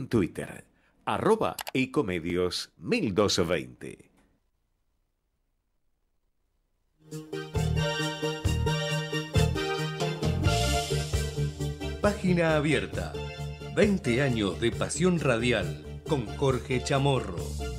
Twitter, @ecomedios1220. Página abierta. 20 años de pasión radial con Jorge Chamorro.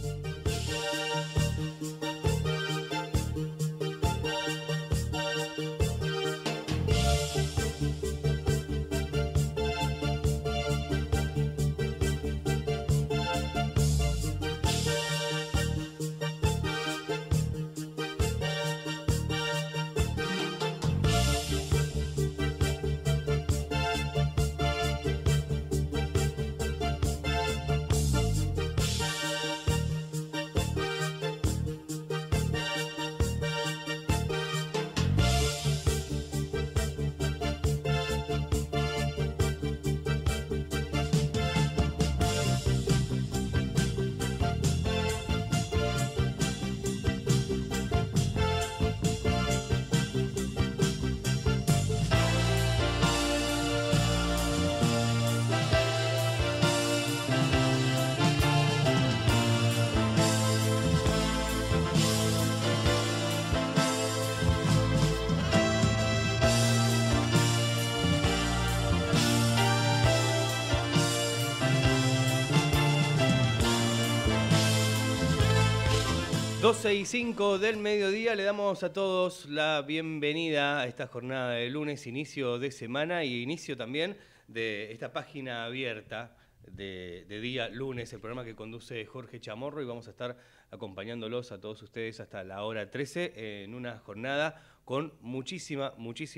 Doce y 5 del mediodía, le damos a todos la bienvenida a esta jornada de lunes, inicio de semana y inicio también de esta página abierta de día lunes, el programa que conduce Jorge Chamorro, y vamos a estar acompañándolos a todos ustedes hasta la hora 13 en una jornada con muchísima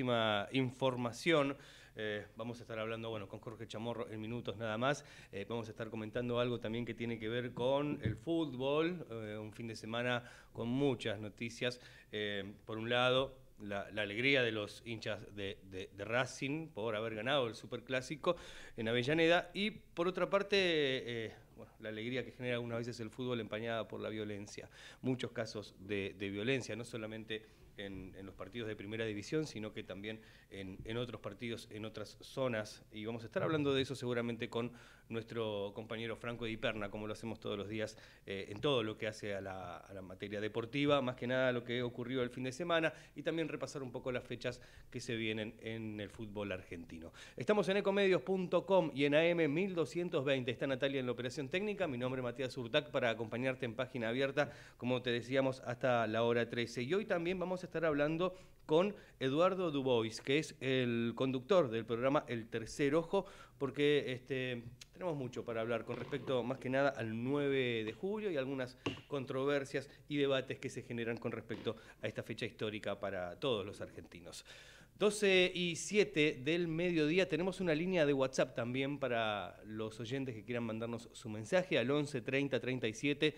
información. Vamos a estar hablando con Jorge Chamorro en minutos nada más. Vamos a estar comentando algo también que tiene que ver con el fútbol, un fin de semana con muchas noticias. Por un lado, la alegría de los hinchas de Racing por haber ganado el Superclásico en Avellaneda, y por otra parte, la alegría que genera algunas veces el fútbol empañada por la violencia. Muchos casos de violencia, no solamente en los partidos de primera división, sino que también en otros partidos, en otras zonas, y vamos a estar hablando de eso seguramente con nuestro compañero Franco Di Perna, como lo hacemos todos los días, en todo lo que hace a la materia deportiva, más que nada lo que ocurrió el fin de semana, y también repasar un poco las fechas que se vienen en el fútbol argentino. Estamos en ecomedios.com y en AM 1220, está Natalia en la operación técnica, mi nombre es Matías Urtac, para acompañarte en página abierta, como te decíamos, hasta la hora 13, y hoy también vamos a estar hablando con Eduardo Dubois, que es el conductor del programa El Tercer Ojo, porque tenemos mucho para hablar con respecto, más que nada, al 9 de julio y algunas controversias y debates que se generan con respecto a esta fecha histórica para todos los argentinos. 12 y 7 del mediodía, tenemos una línea de WhatsApp también para los oyentes que quieran mandarnos su mensaje al 11 30 37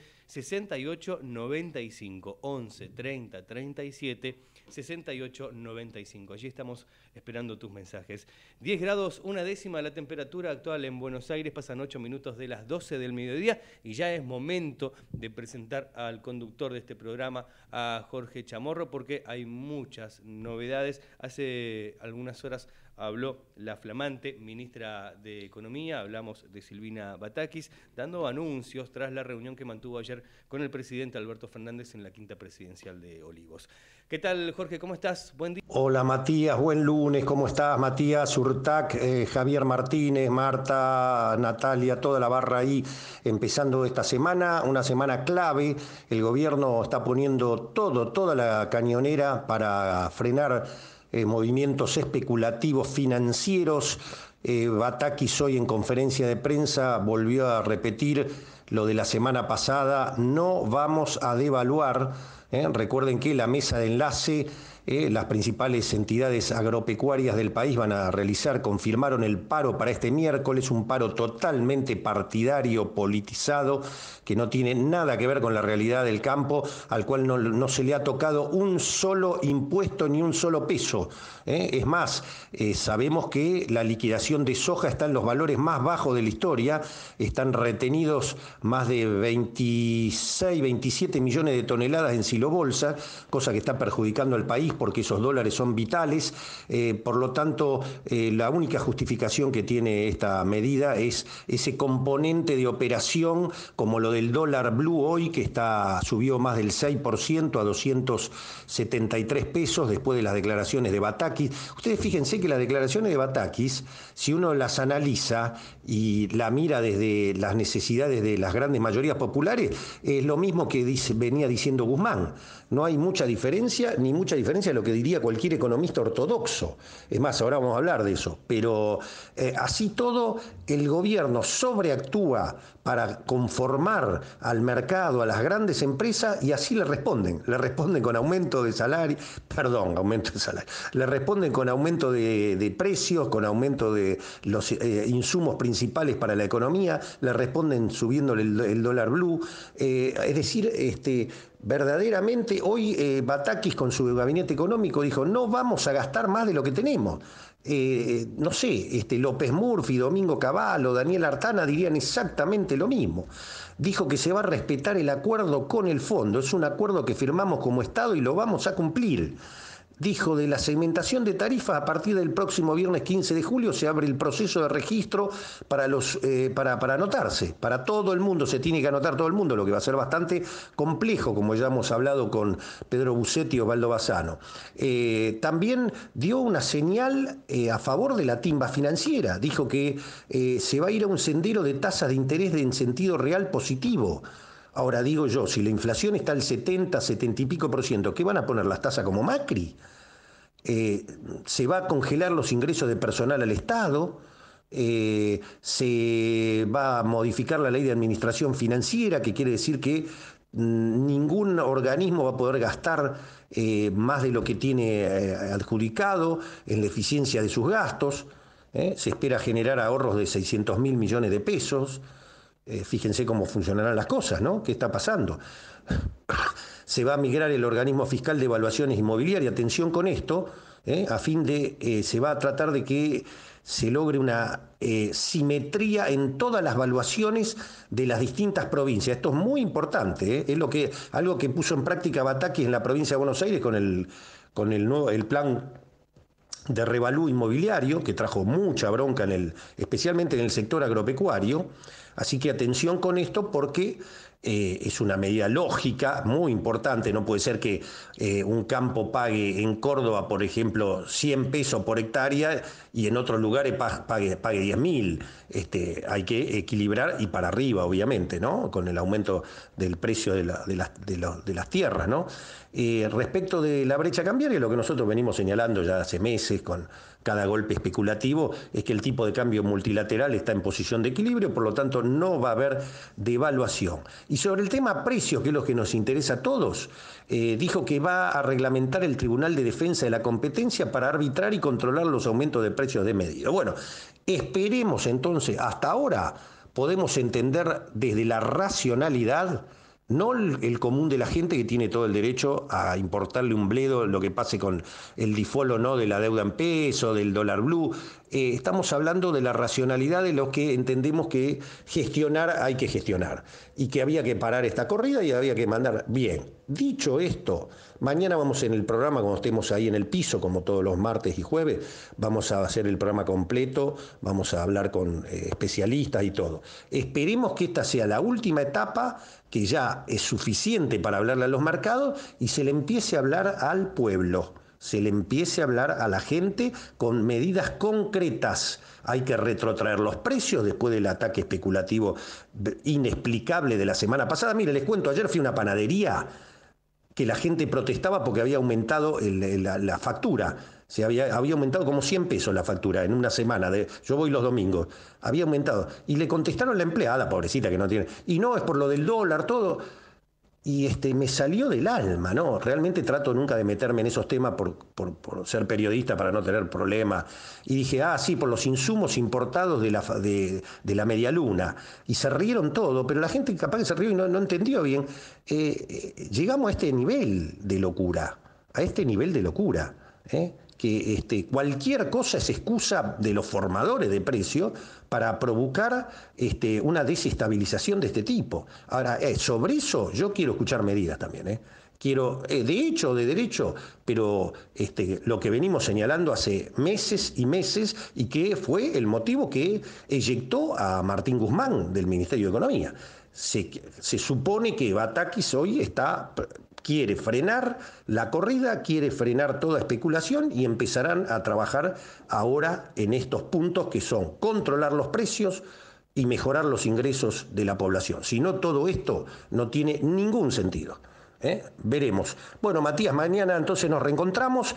68 95, 11 30 37 68 95. Allí estamos esperando tus mensajes. 10 grados, una décima la temperatura actual en Buenos Aires, pasan 8 minutos de las 12 del mediodía y ya es momento de presentar al conductor de este programa, a Jorge Chamorro, porque hay muchas novedades. Hace algunas horas habló la flamante ministra de Economía, hablamos de Silvina Batakis, dando anuncios tras la reunión que mantuvo ayer con el presidente Alberto Fernández en la quinta presidencial de Olivos. ¿Qué tal, Jorge? ¿Cómo estás? Buen día. Hola, Matías. Buen lunes. ¿Cómo estás, Matías? Urtac, Javier Martínez, Marta, Natalia, toda la barra ahí, empezando esta semana, una semana clave. El gobierno está poniendo toda la cañonera para frenar movimientos especulativos financieros. Batakis hoy en conferencia de prensa volvió a repetir lo de la semana pasada: no vamos a devaluar. Recuerden que la mesa de enlace, las principales entidades agropecuarias del país confirmaron el paro para este miércoles, un paro totalmente partidario, politizado, que no tiene nada que ver con la realidad del campo, al cual no se le ha tocado un solo impuesto ni un solo peso. Es más, sabemos que la liquidación de soja está en los valores más bajos de la historia, están retenidos más de 26, 27 millones de toneladas en silobolsa, cosa que está perjudicando al país porque esos dólares son vitales. Por lo tanto, la única justificación que tiene esta medida es ese componente de operación, como lo del dólar blue hoy, que subió más del 6% a 273 pesos después de las declaraciones de Batakis. Ustedes fíjense que las declaraciones de Batakis, si uno las analiza y la mira desde las necesidades de las grandes mayorías populares, es lo mismo que venía diciendo Guzmán. No hay mucha diferencia, ni mucha diferencia de lo que diría cualquier economista ortodoxo. Es más, ahora vamos a hablar de eso. Pero así todo, el gobierno sobreactúa para conformar al mercado, a las grandes empresas, y así le responden. Le responden con aumento de salario, le responden con aumento de precios, con aumento de los insumos principales para la economía, le responden subiéndole el dólar blue. Es decir, verdaderamente hoy Batakis con su gabinete económico dijo: no vamos a gastar más de lo que tenemos. No sé, López Murphy, Domingo Cavallo, Daniel Artana dirían exactamente lo mismo. Dijo que se va a respetar el acuerdo con el fondo, es un acuerdo que firmamos como Estado y lo vamos a cumplir. Dijo: de la segmentación de tarifas, a partir del próximo viernes 15 de julio se abre el proceso de registro para anotarse. Para todo el mundo, se tiene que anotar todo el mundo, lo que va a ser bastante complejo, como ya hemos hablado con Pedro Bucetti y Osvaldo Bassano. También dio una señal a favor de la timba financiera. Dijo que se va a ir a un sendero de tasas de interés en sentido real positivo. Ahora digo yo, si la inflación está al 70 y pico %, ¿qué van a poner las tasas como Macri? Se va a congelar los ingresos de personal al Estado, se va a modificar la ley de administración financiera, que quiere decir que ningún organismo va a poder gastar más de lo que tiene adjudicado en la eficiencia de sus gastos. Se espera generar ahorros de 600.000 millones de pesos. Fíjense cómo funcionarán las cosas, ¿no? ¿Qué está pasando? Se va a migrar el organismo fiscal de evaluaciones inmobiliarias. Atención con esto, a fin de se va a tratar de que se logre una simetría en todas las valuaciones de las distintas provincias. Esto es muy importante, es algo que puso en práctica Batakis en la provincia de Buenos Aires con el plan de revalú inmobiliario, que trajo mucha bronca especialmente en el sector agropecuario. Así que atención con esto, porque es una medida lógica, muy importante. No puede ser que un campo pague en Córdoba, por ejemplo, 100 pesos por hectárea y en otros lugares pague 10.000. Hay que equilibrar y para arriba, obviamente, ¿no? Con el aumento del precio de las tierras, ¿no? Respecto de la brecha cambiaria, lo que nosotros venimos señalando ya hace meses con cada golpe especulativo es que el tipo de cambio multilateral está en posición de equilibrio, por lo tanto no va a haber devaluación. Y sobre el tema precios, que es lo que nos interesa a todos, dijo que va a reglamentar el Tribunal de Defensa de la Competencia para arbitrar y controlar los aumentos de precios desmedidos. Bueno, esperemos entonces. Hasta ahora podemos entender desde la racionalidad, no el común de la gente que tiene todo el derecho a importarle un bledo lo que pase con el default o no de la deuda en peso, del dólar blue. Estamos hablando de la racionalidad de lo que entendemos que hay que gestionar, y que había que parar esta corrida y había que mandar. Bien, dicho esto, mañana vamos en el programa, cuando estemos ahí en el piso, como todos los martes y jueves, vamos a hacer el programa completo, vamos a hablar con especialistas y todo. Esperemos que esta sea la última etapa, que ya es suficiente para hablarle a los mercados y se le empiece a hablar al pueblo. Se le empiece a hablar a la gente con medidas concretas. Hay que retrotraer los precios después del ataque especulativo inexplicable de la semana pasada. Mire, les cuento, ayer fui a una panadería que la gente protestaba porque había aumentado la factura. Había aumentado como 100 pesos la factura en una semana. Yo voy los domingos. Había aumentado. Y le contestaron a la empleada, pobrecita, que no tiene. Y no, es por lo del dólar, todo. Y me salió del alma, ¿no? Realmente trato nunca de meterme en esos temas por ser periodista, para no tener problemas. Y dije, sí, por los insumos importados de la media luna. Y se rieron todo, pero la gente capaz que se rió y no entendió bien. Llegamos a este nivel de locura, que cualquier cosa es excusa de los formadores de precios para provocar una desestabilización de este tipo. Ahora, sobre eso yo quiero escuchar medidas también, Quiero, de hecho, de derecho, pero lo que venimos señalando hace meses y meses y que fue el motivo que eyectó a Martín Guzmán del Ministerio de Economía. Se supone que Batakis hoy quiere frenar la corrida, quiere frenar toda especulación y empezarán a trabajar ahora en estos puntos que son controlar los precios y mejorar los ingresos de la población. Si no, todo esto no tiene ningún sentido. Veremos. Bueno, Matías, mañana entonces nos reencontramos.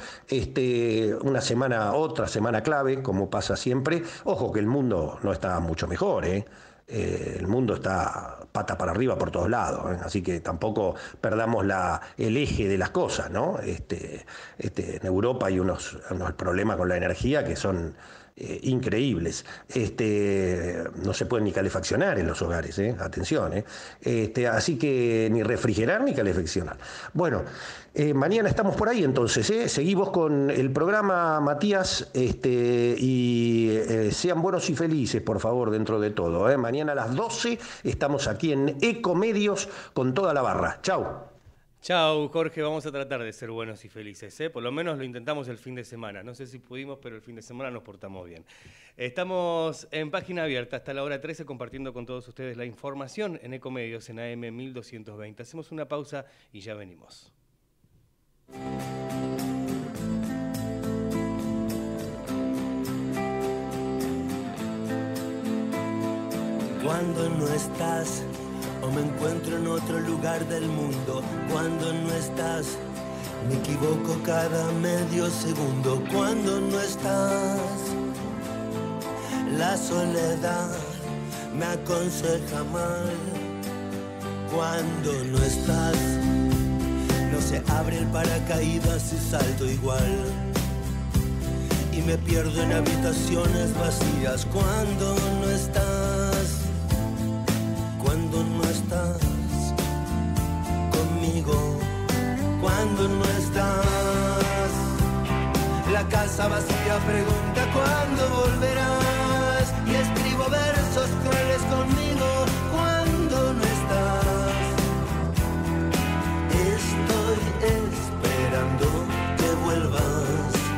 Otra semana clave, como pasa siempre. Ojo que el mundo no está mucho mejor, el mundo está pata para arriba por todos lados, así que tampoco perdamos el eje de las cosas, ¿no? En Europa hay unos problemas con la energía que son increíbles. No se pueden ni calefaccionar en los hogares, atención, así que ni refrigerar ni calefaccionar. Bueno, mañana estamos por ahí entonces, seguimos con el programa, Matías, y sean buenos y felices, por favor, dentro de todo. Mañana a las 12 estamos aquí en Ecomedios con toda la barra. Chau. Chau, Jorge, vamos a tratar de ser buenos y felices, Por lo menos lo intentamos el fin de semana. No sé si pudimos, pero el fin de semana nos portamos bien. Estamos en Página Abierta hasta la hora 13 compartiendo con todos ustedes la información en Ecomedios en AM 1220. Hacemos una pausa y ya venimos. Cuando no estás o me encuentro en otro lugar del mundo, cuando no estás, me equivoco cada medio segundo. Cuando no estás, la soledad me aconseja mal. Cuando no estás, no se abre el paracaídas y salto igual. Y me pierdo en habitaciones vacías. Cuando no estás, cuando no estás conmigo, cuando no estás, la casa vacía pregunta cuándo volverás y escribo versos crueles conmigo. Cuando no estás, estoy esperando que vuelvas.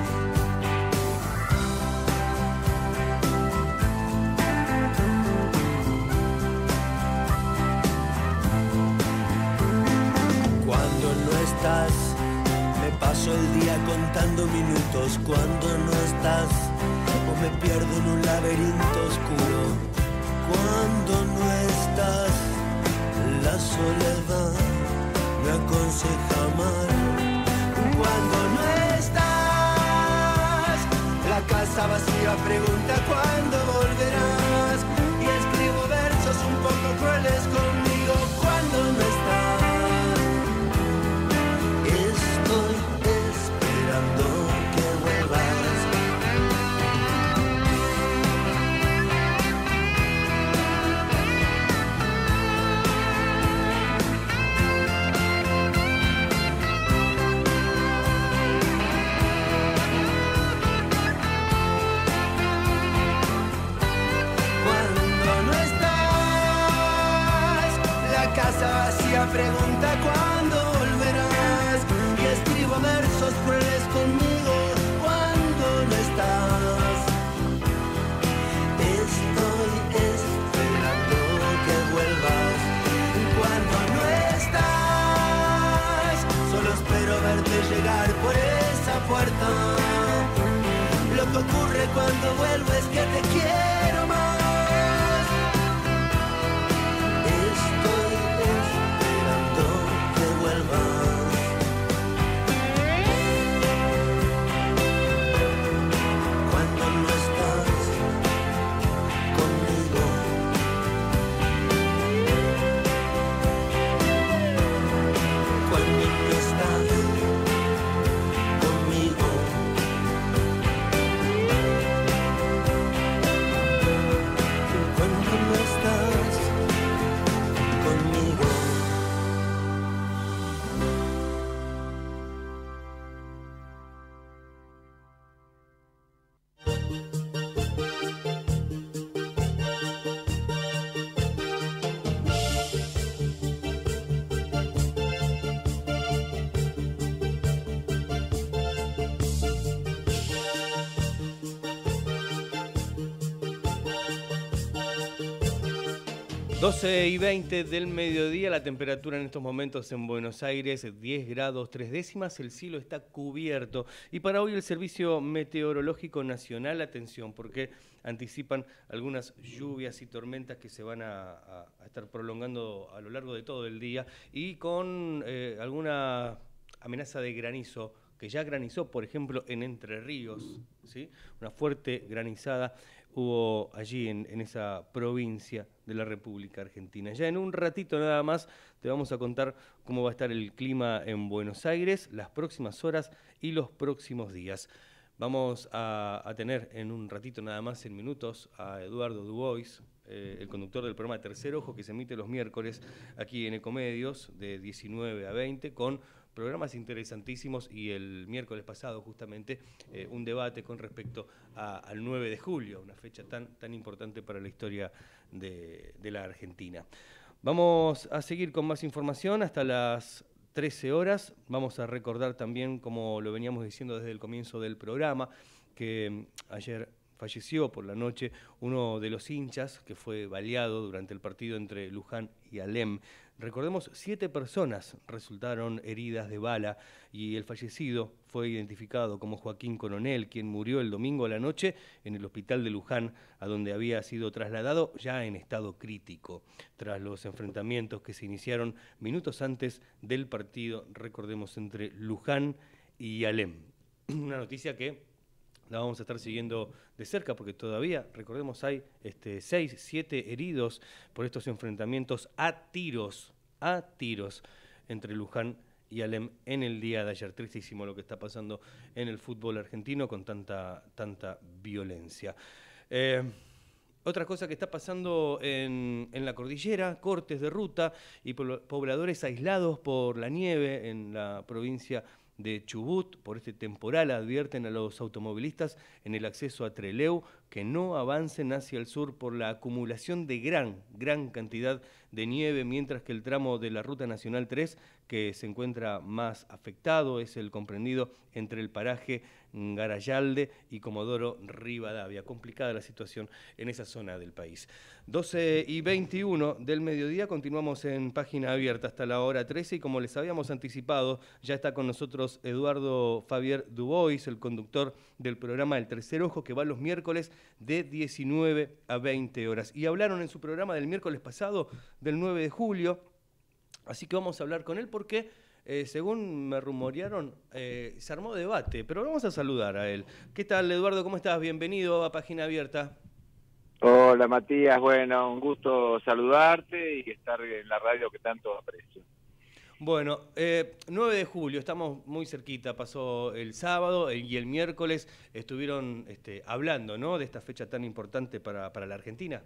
Me paso el día contando minutos. Cuando no estás, o me pierdo en un laberinto oscuro. Cuando no estás, la soledad me aconseja mal. Cuando no estás, la casa vacía pregunta cuándo volverás y escribo versos un poco crueles conmigo. Cuando no estás, pregunta cuándo volverás y escribo versos crueles conmigo. Cuando no estás, estoy esperando que vuelvas. Cuando no estás, solo espero verte llegar por esa puerta. Lo que ocurre cuando vuelvo es que te quiero más. 12:20 del mediodía, la temperatura en estos momentos en Buenos Aires, 10 grados 3 décimas, el cielo está cubierto. Y para hoy el Servicio Meteorológico Nacional, atención, porque anticipan algunas lluvias y tormentas que se van a estar prolongando a lo largo de todo el día y con alguna amenaza de granizo, que ya granizó, por ejemplo, en Entre Ríos, ¿sí? Una fuerte granizada hubo allí en esa provincia de la República Argentina. Ya en un ratito nada más te vamos a contar cómo va a estar el clima en Buenos Aires, las próximas horas y los próximos días. Vamos a tener en un ratito nada más, en minutos, a Eduardo Dubois, el conductor del programa Tercer Ojo, que se emite los miércoles aquí en Ecomedios, de 19 a 20, con programas interesantísimos, y el miércoles pasado justamente un debate con respecto al 9 de julio, una fecha tan importante para la historia de la Argentina. Vamos a seguir con más información hasta las 13 horas. Vamos a recordar también, como lo veníamos diciendo desde el comienzo del programa, que ayer falleció por la noche uno de los hinchas que fue baleado durante el partido entre Luján y Alem. Recordemos, 7 personas resultaron heridas de bala y el fallecido fue identificado como Joaquín Coronel, quien murió el domingo a la noche en el hospital de Luján, a donde había sido trasladado ya en estado crítico, tras los enfrentamientos que se iniciaron minutos antes del partido, recordemos, entre Luján y Alem. Una noticia que la vamos a estar siguiendo de cerca porque todavía, recordemos, hay 6, 7 heridos por estos enfrentamientos a tiros entre Luján y Alem en el día de ayer. Tristísimo lo que está pasando en el fútbol argentino con tanta violencia. Otra cosa que está pasando en la cordillera, cortes de ruta y pobladores aislados por la nieve en la provincia de Chubut. Por este temporal advierten a los automovilistas en el acceso a Trelew que no avancen hacia el sur por la acumulación de gran cantidad de nieve, mientras que el tramo de la Ruta Nacional 3, que se encuentra más afectado, es el comprendido entre el paraje Garayalde y Comodoro Rivadavia. Complicada la situación en esa zona del país. 12:21 del mediodía, continuamos en Página Abierta hasta la hora 13 y como les habíamos anticipado, ya está con nosotros Eduardo Fabier Dubois, el conductor del programa El Tercer Ojo, que va los miércoles de 19 a 20 horas. Y hablaron en su programa del miércoles pasado, del 9 de julio, así que vamos a hablar con él porque, según me rumorearon, se armó debate, pero vamos a saludar a él. ¿Qué tal, Eduardo? ¿Cómo estás? Bienvenido a Página Abierta. Hola, Matías. Bueno, un gusto saludarte y estar en la radio que tanto aprecio. Bueno, 9 de julio, estamos muy cerquita, pasó el sábado y el miércoles estuvieron hablando, ¿no?, de esta fecha tan importante para la Argentina.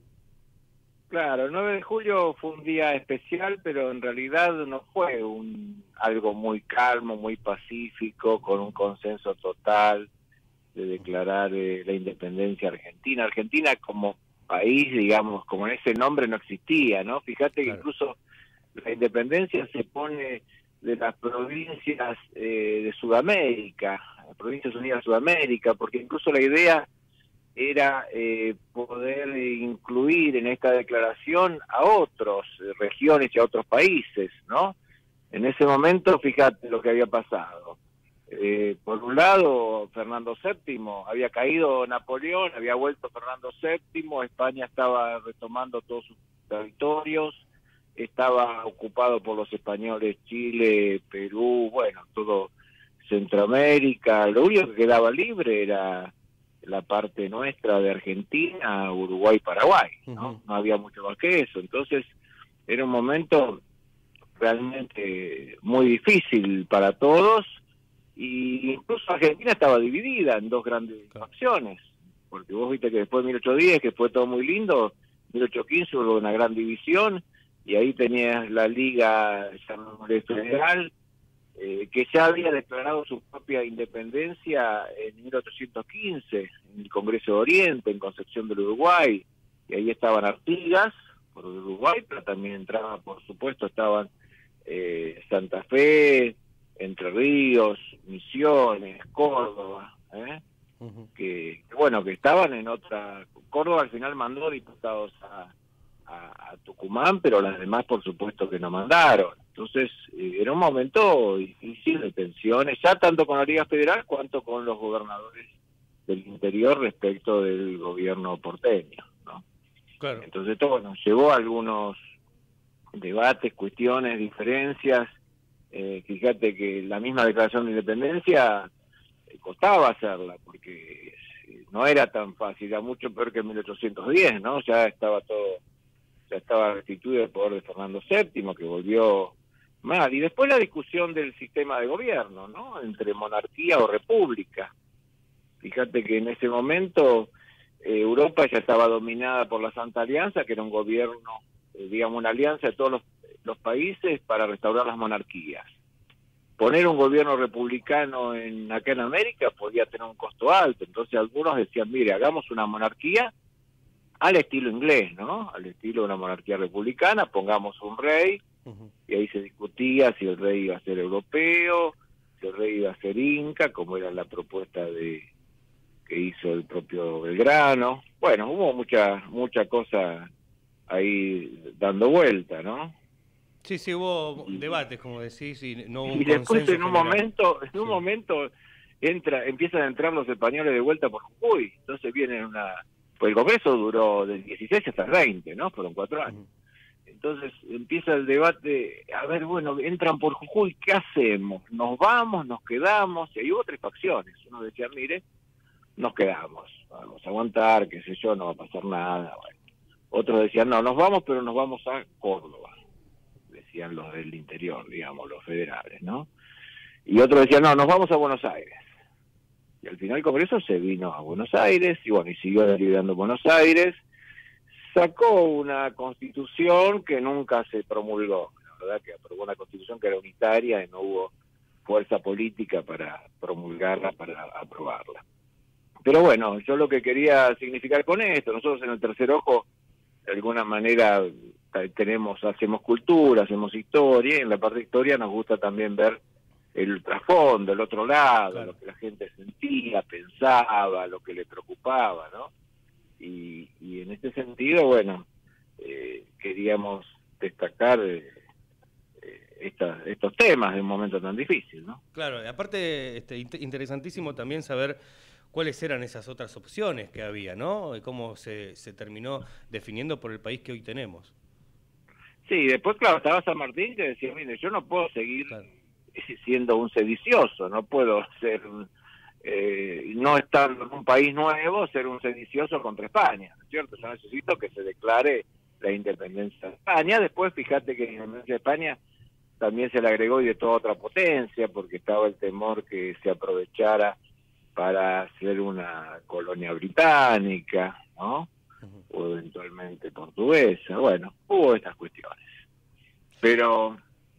Claro, el 9 de julio fue un día especial, pero en realidad no fue algo muy calmo, muy pacífico, con un consenso total de declarar la independencia argentina. Argentina como país, digamos, como en ese nombre no existía, ¿no? Fíjate que incluso la independencia se pone de las provincias de Sudamérica, las Provincias Unidas de Sudamérica, porque incluso la idea era poder incluir en esta declaración a otras regiones y a otros países, ¿no? En ese momento, fíjate lo que había pasado. Por un lado, Fernando VII, había caído Napoleón, había vuelto Fernando VII, España estaba retomando todos sus territorios, estaba ocupado por los españoles Chile, Perú, bueno, todo Centroamérica. Lo único que quedaba libre era la parte nuestra de Argentina, Uruguay, Paraguay, ¿no? No había mucho más que eso. Entonces, era un momento realmente muy difícil para todos, y incluso Argentina estaba dividida en dos grandes facciones, porque vos viste que después de 1810, que fue todo muy lindo, 1815 hubo una gran división, y ahí tenías la Liga Federal, que ya había declarado su propia independencia en 1815, en el Congreso de Oriente, en Concepción del Uruguay, y ahí estaban Artigas, por Uruguay, pero también entraba, por supuesto, estaban Santa Fe, Entre Ríos, Misiones, Córdoba, que estaban en otra. Córdoba al final mandó diputados a Tucumán, pero las demás por supuesto que no mandaron. Entonces era un momento difícil de tensiones, ya tanto con la Liga Federal cuanto con los gobernadores del interior respecto del gobierno porteño, ¿no? Claro. Entonces todo nos llevó a algunos debates, cuestiones, diferencias. Fíjate que la misma declaración de independencia costaba hacerla, porque no era tan fácil, era mucho peor que en 1810, ¿no? Ya estaba restituido el poder de Fernando VII, que volvió mal. Y después la discusión del sistema de gobierno, ¿no? Entre monarquía o república. Fíjate que en ese momento Europa ya estaba dominada por la Santa Alianza, que era un gobierno, digamos, una alianza de todos los países para restaurar las monarquías. Poner un gobierno republicano acá en América podía tener un costo alto, entonces algunos decían, mire, hagamos una monarquía al estilo inglés, ¿no? Al estilo de una monarquía republicana, pongamos un rey, y ahí se discutía si el rey iba a ser europeo, si el rey iba a ser inca, como era la propuesta que hizo el propio Belgrano. Bueno, hubo mucha cosa ahí dando vuelta, ¿no? Sí, hubo debates, como decís, y no hubo un y después consenso en un general. momento empiezan a entrar los españoles de vuelta por Jujuy, entonces viene pues el Congreso duró del 16 hasta el 20, ¿no? Fueron 4 años. Entonces empieza el debate, a ver, bueno, entran por Jujuy, ¿qué hacemos? ¿Nos vamos? ¿Nos quedamos? Y ahí hubo 3 facciones. Uno decía, mire, nos quedamos, vamos a aguantar, qué sé yo, no va a pasar nada. Bueno. Otros decían, no, nos vamos, pero nos vamos a Córdoba, decían los del interior, digamos, los federales, ¿no? Y otros decían, no, nos vamos a Buenos Aires. Y al final el Congreso se vino a Buenos Aires, y bueno, y siguió deliberando Buenos Aires, sacó una constitución que nunca se promulgó, la verdad que aprobó una constitución que era unitaria y no hubo fuerza política para promulgarla, para aprobarla. Pero bueno, yo lo que quería significar con esto, nosotros en el Tercer Ojo, de alguna manera, hacemos cultura, hacemos historia, y en la parte de historia nos gusta también ver el trasfondo, el otro lado, claro, lo que la gente sentía, pensaba, lo que le preocupaba, ¿no? Y en este sentido, bueno, queríamos destacar estos temas de un momento tan difícil, ¿no? Claro, y aparte interesantísimo también saber cuáles eran esas otras opciones que había, ¿no? Y cómo se terminó definiendo por el país que hoy tenemos. Sí, después, claro, estaba San Martín que decía, mire, yo no puedo seguir siendo un sedicioso, no puedo ser, no estando en un país nuevo, ser un sedicioso contra España, ¿no es cierto? Yo necesito que se declare la independencia de España. Después, fíjate que la independencia de España también se le agregó y de toda otra potencia, porque estaba el temor que se aprovechara para hacer una colonia británica, ¿no? O eventualmente portuguesa. Bueno, hubo estas cuestiones. Pero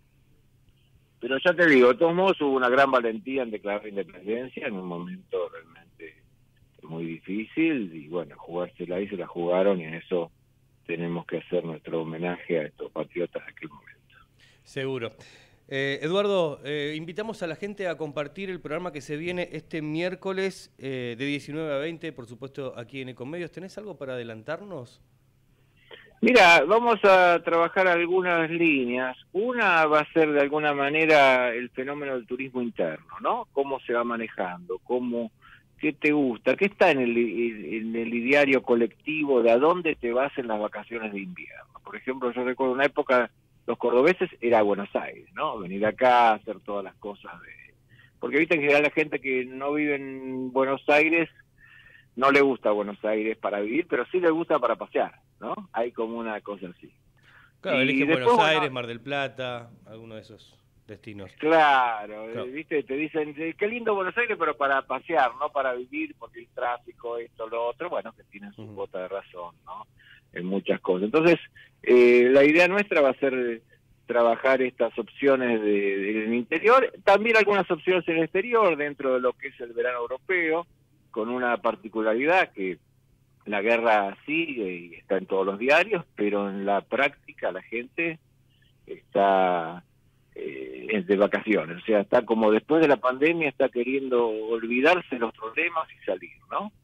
ya te digo, de todos modos hubo una gran valentía en declarar la independencia en un momento realmente muy difícil, y bueno, jugársela ahí se la jugaron, y en eso tenemos que hacer nuestro homenaje a estos patriotas de aquel momento. Seguro. Eduardo, invitamos a la gente a compartir el programa que se viene este miércoles de 19 a 20, por supuesto aquí en Ecomedios. ¿Tenés algo para adelantarnos? Mira, vamos a trabajar algunas líneas. Una va a ser de alguna manera el fenómeno del turismo interno, ¿no? Cómo se va manejando, qué te gusta, qué está en el ideario colectivo, de a dónde te vas en las vacaciones de invierno. Por ejemplo, yo recuerdo una época, los cordobeses era Buenos Aires, ¿no? Venir acá, hacer todas las cosas porque viste en general la gente que no vive en Buenos Aires no le gusta Buenos Aires para vivir, pero sí le gusta para pasear, ¿no? Hay como una cosa así. Claro, elige Buenos Aires, Mar del Plata, alguno de esos destinos. Claro, viste, te dicen, qué lindo Buenos Aires, pero para pasear, no para vivir, porque el tráfico, esto, lo otro, bueno, que tienen su cuota de razón, ¿no? En muchas cosas. Entonces, la idea nuestra va a ser trabajar estas opciones del interior, también algunas opciones en el exterior, dentro de lo que es el verano europeo, con una particularidad que la guerra sigue y está en todos los diarios, pero en la práctica la gente está de vacaciones, o sea, está como después de la pandemia, está queriendo olvidarse los problemas y salir, ¿no?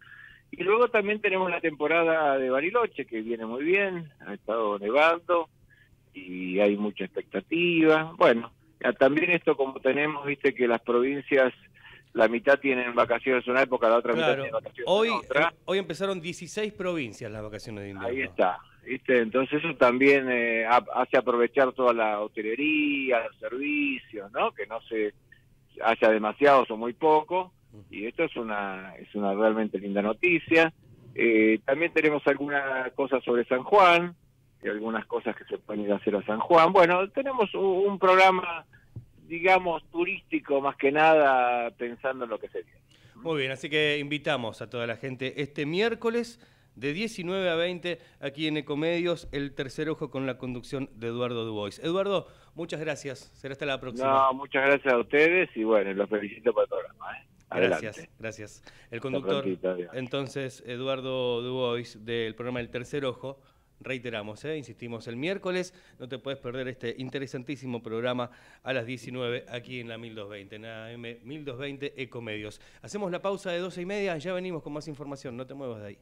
Y luego también tenemos la temporada de Bariloche, que viene muy bien, ha estado nevando y hay mucha expectativa. Bueno, también esto como tenemos, viste que las provincias, la mitad tienen vacaciones en una época, la otra mitad tiene vacaciones en otra. Hoy empezaron 16 provincias las vacaciones de invierno. Ahí está, ¿viste? Entonces eso también hace aprovechar toda la hotelería, los servicios, ¿no? Que no se haya demasiados o muy poco, y esto es una realmente linda noticia. También tenemos algunas cosas sobre San Juan, y algunas cosas que se pueden ir a hacer a San Juan. Bueno, tenemos un programa, digamos, turístico más que nada, pensando en lo que sería. Muy bien, así que invitamos a toda la gente este miércoles de 19 a 20 aquí en Ecomedios, El Tercer Ojo, con la conducción de Eduardo Dubois. Eduardo, muchas gracias. Será hasta la próxima. No, muchas gracias a ustedes y bueno, los felicito por el programa. Gracias, gracias. El conductor, entonces, Eduardo Dubois, del programa El Tercer Ojo. Reiteramos, insistimos, el miércoles no te puedes perder este interesantísimo programa a las 19 aquí en la 1220, en la AM 1220 Ecomedios. Hacemos la pausa de 12:30, ya venimos con más información, no te muevas de ahí.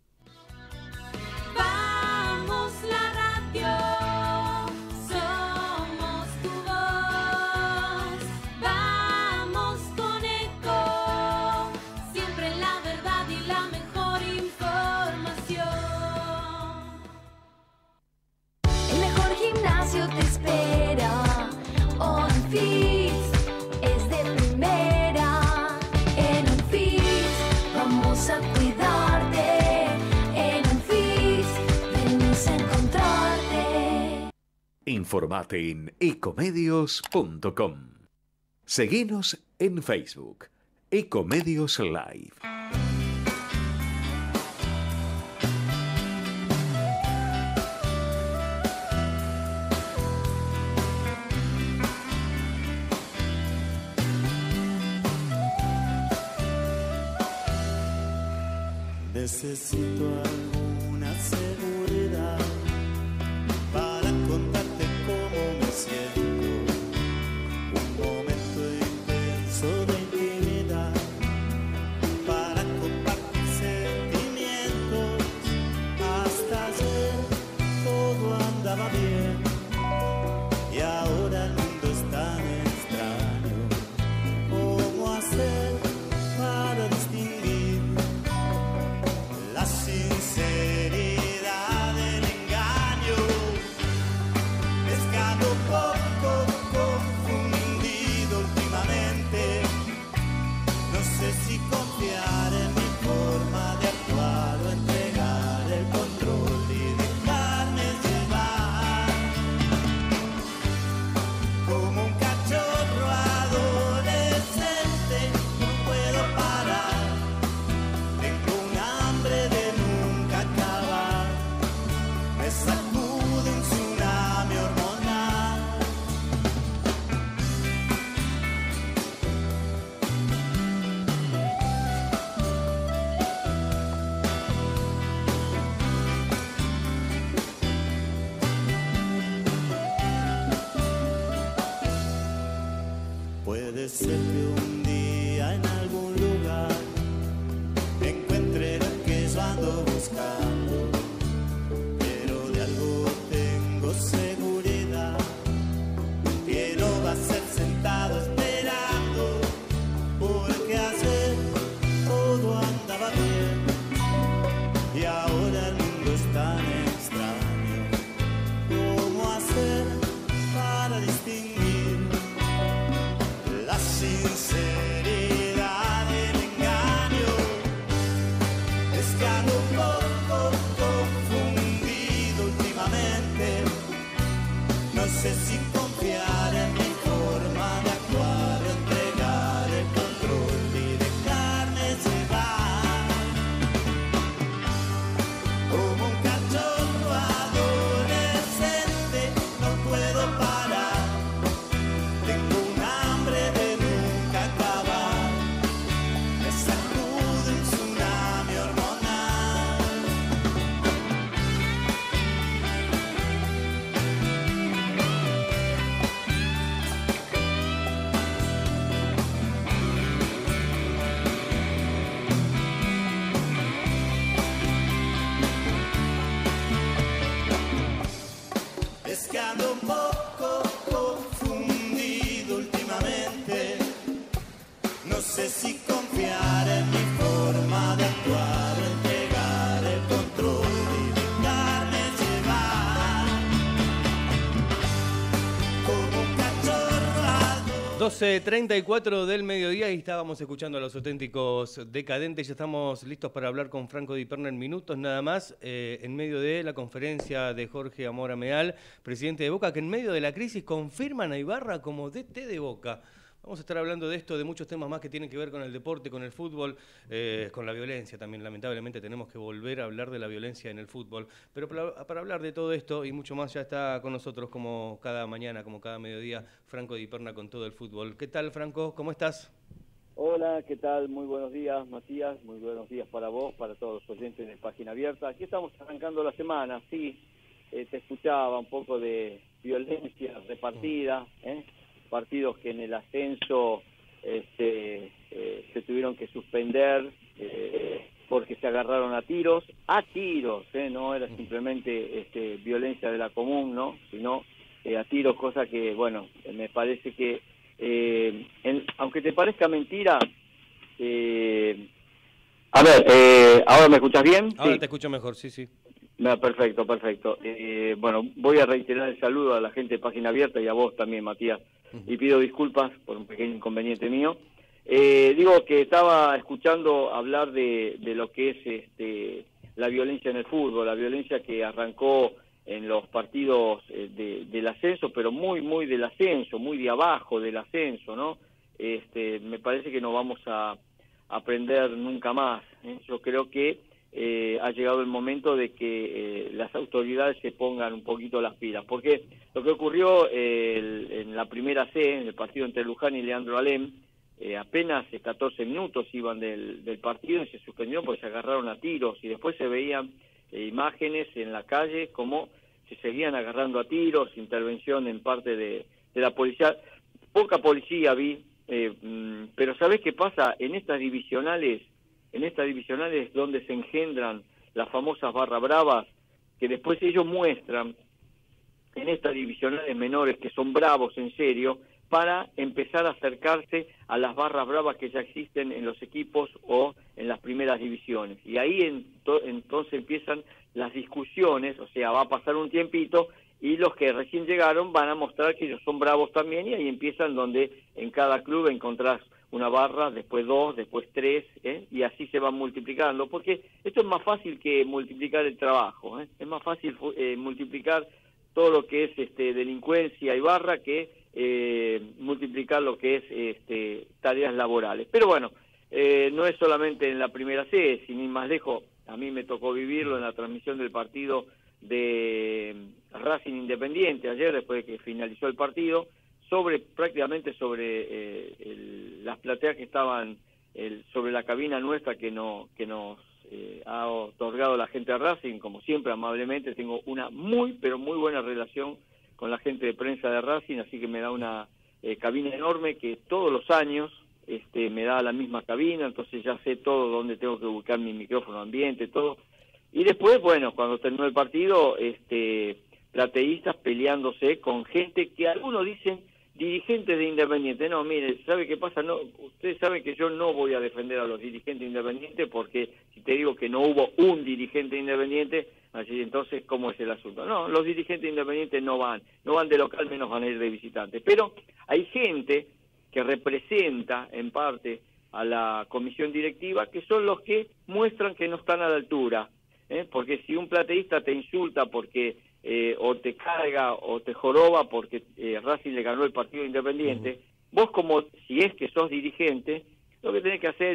Vamos la radio, somos tu voz, vamos con Eco, siempre la verdad y la mejor información. El mejor gimnasio te espera, OnFit es de primera, en OnFit vamos a cuidarte. Informate en ecomedios.com. Seguinos en Facebook, Ecomedios Live. Necesito alguna seguridad para contarte cómo me siento. Un momento intenso de intimidad para compartir sentimientos. Hasta ayer todo andaba bien y ahora el mundo es tan extraño. ¿Cómo hacer para distinguir la sinceridad del engaño? Pescado poco confundido últimamente. No sé si confiar en mi forma de actuar o entregar el control y dejarme llevar como un cachorro adolescente. No puedo parar. Tengo un hambre de nunca acabar. Me sacude un tsunami hormonal. Puede ser que un día en algún lugar encuentre lo que yo ando buscando, pero de algo tengo seguridad, que no va a ser sentado esperando, porque ayer todo andaba bien y ahora el mundo es tan extraño. ¿Cómo hacer para distinguir la sinceridad del engaño? Es que ando un poco confundido últimamente. No sé si confiar en mi forma de actuar, entregar el control y dejarme llevar como un cachorro adolescente. No puedo parar. Tengo un hambre de nunca acabar. Me sacude un tsunami hormonal. Es que ando un poco confundido últimamente. No sé si confiar en mi forma de actuar, entregar el control y dejarme llevar como un cachorro. 12:34 del mediodía y estábamos escuchando a los auténticos decadentes. Ya estamos listos para hablar con Franco Di Perna en minutos nada más, en medio de la conferencia de Jorge Amora Meal, presidente de Boca, que en medio de la crisis confirman a Ibarra como DT de Boca. Vamos a estar hablando de esto, de muchos temas más que tienen que ver con el deporte, con el fútbol, con la violencia también. Lamentablemente tenemos que volver a hablar de la violencia en el fútbol. Pero para hablar de todo esto y mucho más ya está con nosotros como cada mañana, como cada mediodía, Franco Di Perna con todo el fútbol. ¿Qué tal, Franco? ¿Cómo estás? Hola, ¿qué tal? Muy buenos días, Matías. Muy buenos días para vos, para todos los oyentes de Página Abierta. Aquí estamos arrancando la semana, sí. Te escuchaba un poco de violencia repartida, partidos que en el ascenso se tuvieron que suspender porque se agarraron a tiros, no era simplemente violencia de la común, ¿no? Sino a tiros, cosa que, bueno, me parece que, aunque te parezca mentira, ¿ahora me escuchas bien? Ahora Sí. te escucho mejor, sí, sí. No, perfecto. Bueno, voy a reiterar el saludo a la gente de Página Abierta y a vos también, Matías, y pido disculpas por un pequeño inconveniente mío. Digo que estaba escuchando hablar de lo que es la violencia en el fútbol, la violencia que arrancó en los partidos del ascenso, pero muy del ascenso, muy de abajo del ascenso, ¿no? Me parece que no vamos a aprender nunca más, ¿eh? Yo creo que ha llegado el momento de que las autoridades se pongan un poquito las pilas, porque lo que ocurrió en la primera C, en el partido entre Luján y Leandro Alem, apenas 14 minutos iban del partido y se suspendió porque se agarraron a tiros y después se veían imágenes en la calle como se seguían agarrando a tiros, intervención en parte de la policía, poca policía vi, pero ¿sabés qué pasa? En estas divisionales donde se engendran las famosas barras bravas, que después ellos muestran en estas divisionales menores que son bravos en serio, para empezar a acercarse a las barras bravas que ya existen en los equipos o en las primeras divisiones. Y ahí entonces empiezan las discusiones, o sea, va a pasar un tiempito y los que recién llegaron van a mostrar que ellos son bravos también, y ahí empiezan donde en cada club encontrás una barra, después dos, después tres, y así se van multiplicando, porque esto es más fácil que multiplicar el trabajo, es más fácil multiplicar todo lo que es delincuencia y barra que multiplicar lo que es tareas laborales. Pero bueno, no es solamente en la primera C, sin ir más lejos, a mí me tocó vivirlo en la transmisión del partido de Racing Independiente ayer, después de que finalizó el partido, prácticamente sobre las plateas que estaban sobre la cabina nuestra que nos ha otorgado la gente de Racing, como siempre, amablemente. Tengo una pero muy buena relación con la gente de prensa de Racing, así que me da una cabina enorme que todos los años me da la misma cabina, entonces ya sé todo dónde tengo que ubicar mi micrófono ambiente, todo. Y después, bueno, cuando terminó el partido, plateístas peleándose con gente que algunos dicen dirigentes de Independiente. No, mire, ¿sabe qué pasa? No, ustedes saben que yo no voy a defender a los dirigentes independientes, porque si te digo que no hubo un dirigente independiente, así entonces, ¿cómo es el asunto? No, los dirigentes independientes no van de local, menos van a ir de visitante. Pero hay gente que representa en parte a la comisión directiva, que son los que muestran que no están a la altura, porque si un plateísta te insulta porque o te carga o te joroba porque Racing le ganó el partido Independiente, vos, como si es que sos dirigente, lo que tenés que hacer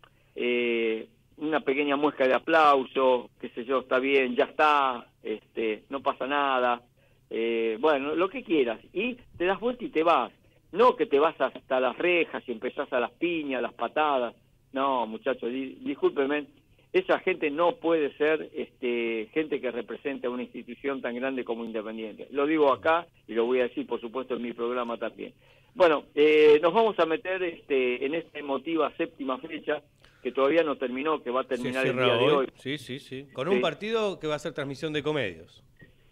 es una pequeña muesca de aplauso, qué sé yo, está bien, ya está, no pasa nada, bueno, lo que quieras, y te das vuelta y te vas. No que te vas hasta las rejas y empezás a las piñas, las patadas. No, muchachos, discúlpenme, esa gente no puede ser gente que represente a una institución tan grande como Independiente. Lo digo acá y lo voy a decir, por supuesto, en mi programa también. Bueno, nos vamos a meter en esta emotiva séptima fecha, que todavía no terminó, que va a terminar el día de hoy. Sí. Con un partido que va a ser transmisión de Ecomedios.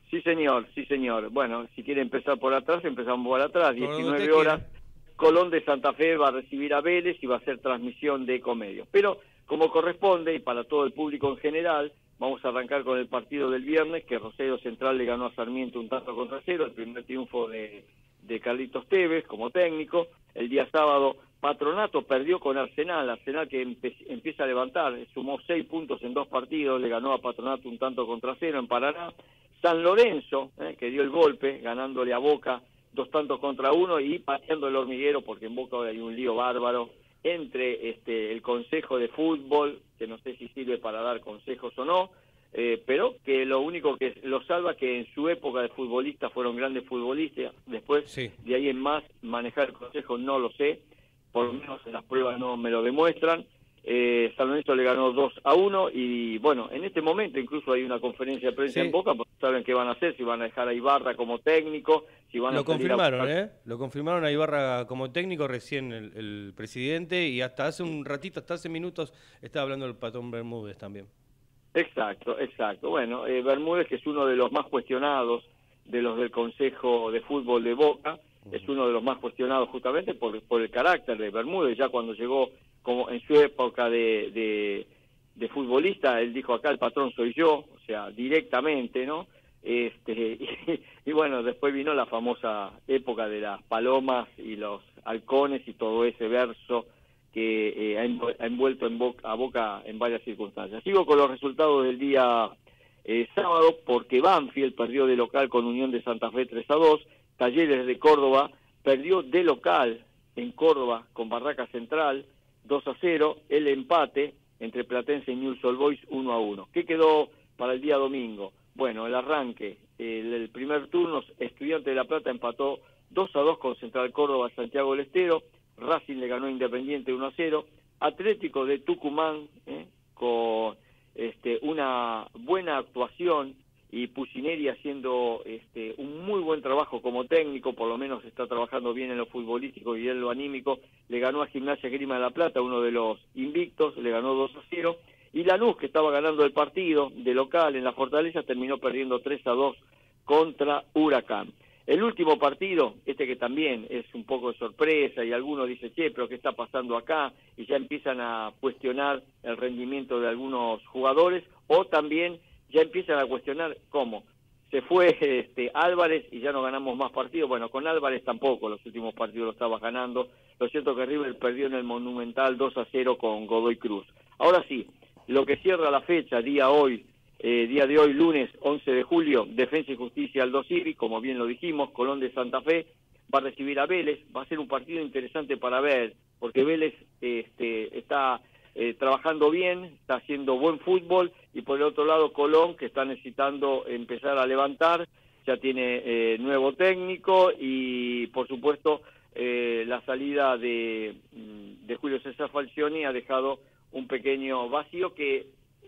Sí, señor, sí, señor. Bueno, si quiere empezar por atrás, empezamos por atrás. Por donde 19 usted horas, quiera. Colón de Santa Fe va a recibir a Vélez y va a hacer transmisión de Ecomedios. Pero, como corresponde, y para todo el público en general, vamos a arrancar con el partido del viernes, que Rosario Central le ganó a Sarmiento 1-0, el primer triunfo de Carlitos Tevez como técnico. El día sábado, Patronato perdió con Arsenal que empieza a levantar, sumó 6 puntos en 2 partidos, le ganó a Patronato 1-0 en Paraná. San Lorenzo, que dio el golpe, ganándole a Boca 2-1 y pateando el hormiguero, porque en Boca hay un lío bárbaro entre el Consejo de Fútbol, que no sé si sirve para dar consejos o no, pero que lo único que lo salva que en su época de futbolista fueron grandes futbolistas, después Sí. de ahí en más manejar el consejo no lo sé, por lo menos en las pruebas no me lo demuestran. San Lorenzo le ganó 2-1 y bueno, en este momento incluso hay una conferencia de prensa Sí. en Boca, porque saben qué van a hacer, si van a dejar a Ibarra como técnico, si van Lo a salir confirmaron, buscar- Lo confirmaron a Ibarra como técnico recién el presidente, y hasta hace un ratito, hasta hace minutos, estaba hablando el patrón Bermúdez también. Exacto. Bueno, Bermúdez, que es uno de los más cuestionados de los del Consejo de Fútbol de Boca, es uno de los más cuestionados justamente por el carácter de Bermúdez. Ya cuando llegó como en su época de futbolista, él dijo: acá el patrón soy yo, o sea, directamente, ¿no? Y bueno, después vino la famosa época de las palomas y los halcones y todo ese verso que ha envuelto a Boca en varias circunstancias. Sigo con los resultados del día sábado, porque Banfield perdió de local con Unión de Santa Fe 3-2, Talleres de Córdoba perdió de local en Córdoba con Barraca Central 2-0, el empate entre Platense y Newell's Old Boys 1-1. ¿Qué quedó para el día domingo? Bueno, el arranque, el primer turno, Estudiantes de La Plata empató 2-2 con Central Córdoba Santiago del Estero, Racing le ganó a Independiente 1-0, Atlético de Tucumán con una buena actuación y Pusineri haciendo un muy buen trabajo como técnico, por lo menos está trabajando bien en lo futbolístico y en lo anímico, le ganó a Gimnasia Grima de La Plata, uno de los invictos, le ganó 2-0, y Lanús, que estaba ganando el partido de local en la Fortaleza, terminó perdiendo 3-2 contra Huracán. El último partido, que también es un poco de sorpresa, y algunos dicen: che, pero ¿qué está pasando acá? Y ya empiezan a cuestionar el rendimiento de algunos jugadores, o también ya empiezan a cuestionar cómo se fue Álvarez y ya no ganamos más partidos. Bueno, con Álvarez tampoco los últimos partidos lo estaba ganando. Lo cierto que River perdió en el Monumental 2-0 con Godoy Cruz. Ahora sí, lo que cierra la fecha, día de hoy, lunes 11 de julio, Defensa y Justicia Aldo Civi, como bien lo dijimos, Colón de Santa Fe va a recibir a Vélez. Va a ser un partido interesante para ver, porque Vélez está trabajando bien, está haciendo buen fútbol, y por el otro lado Colón, que está necesitando empezar a levantar, ya tiene nuevo técnico, y por supuesto la salida de Julio César Falcioni ha dejado un pequeño vacío que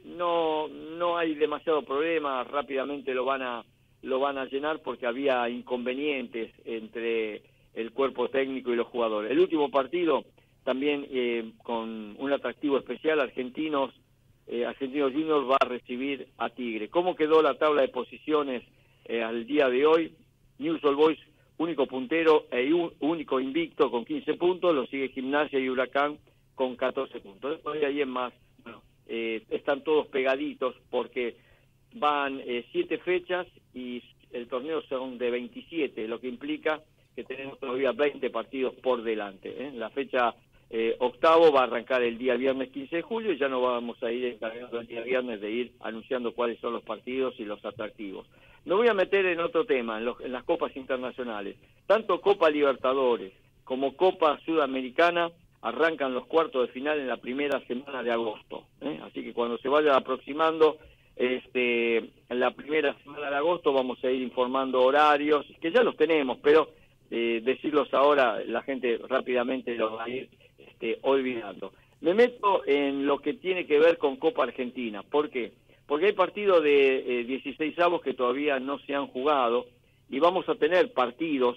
no hay demasiado problema, rápidamente lo van a llenar, porque había inconvenientes entre el cuerpo técnico y los jugadores. El último partido también con un atractivo especial, Argentinos Juniors va a recibir a Tigre. ¿Cómo quedó la tabla de posiciones al día de hoy? Newell's Old Boys, único puntero e único invicto con 15 puntos, lo sigue Gimnasia y Huracán con 14 puntos. Después de ahí en más, bueno, están todos pegaditos, porque van 7 fechas y el torneo son de 27, lo que implica que tenemos todavía 20 partidos por delante. La fecha octavo va a arrancar el día viernes 15 de julio, y ya no vamos a ir encargando el día viernes de ir anunciando cuáles son los partidos y los atractivos. Me voy a meter en otro tema, en las copas internacionales. Tanto Copa Libertadores como Copa Sudamericana arrancan los cuartos de final en la primera semana de agosto. Así que cuando se vaya aproximando en la primera semana de agosto vamos a ir informando horarios, que ya los tenemos, pero decirlos ahora la gente rápidamente los va a ir olvidando. Me meto en lo que tiene que ver con Copa Argentina. ¿Por qué? Porque hay partidos de 16avos que todavía no se han jugado, y vamos a tener partidos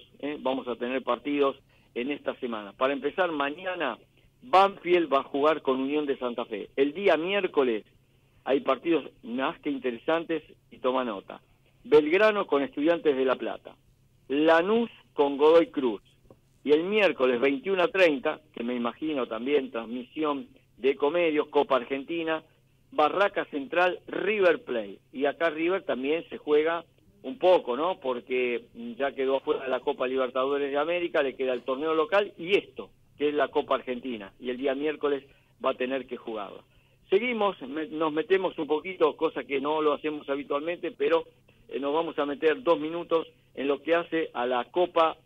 en esta semana. Para empezar, mañana Banfield va a jugar con Unión de Santa Fe. El día miércoles hay partidos más que interesantes, y toma nota. Belgrano con Estudiantes de La Plata, Lanús con Godoy Cruz, y el miércoles 21:30, que me imagino también transmisión de Ecomedios, Copa Argentina, Barraca Central, River Plate. Y acá River también se juega un poco, ¿no? Porque ya quedó fuera de la Copa Libertadores de América, le queda el torneo local y esto, que es la Copa Argentina. Y el día miércoles va a tener que jugarla. Seguimos, nos metemos un poquito, cosa que no lo hacemos habitualmente, pero nos vamos a meter 2 minutos en lo que hace a la Copa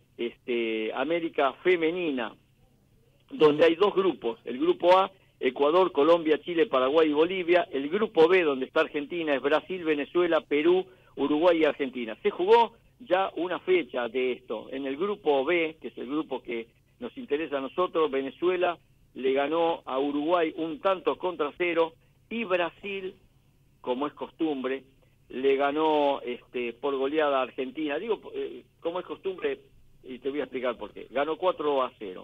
América Femenina, donde hay 2 grupos. El grupo A, Ecuador, Colombia, Chile, Paraguay y Bolivia. El grupo B, donde está Argentina, es Brasil, Venezuela, Perú, Uruguay y Argentina. Se jugó ya una fecha de esto. En el grupo B, que es el grupo que nos interesa a nosotros, Venezuela le ganó a Uruguay 1-0, y Brasil, como es costumbre, le ganó por goleada a Argentina. Digo, como es costumbre, y te voy a explicar por qué. Ganó 4-0.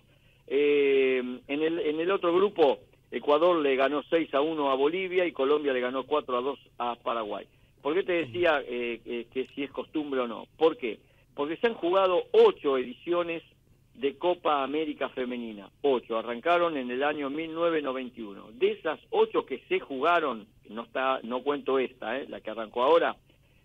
En el otro grupo, Ecuador le ganó 6-1 a Bolivia y Colombia le ganó 4-2 a Paraguay. ¿Por qué te decía que si es costumbre o no? ¿Por qué? Porque se han jugado 8 ediciones de Copa América Femenina. 8, arrancaron en el año 1991. De esas 8 que se jugaron, no cuento esta, la que arrancó ahora,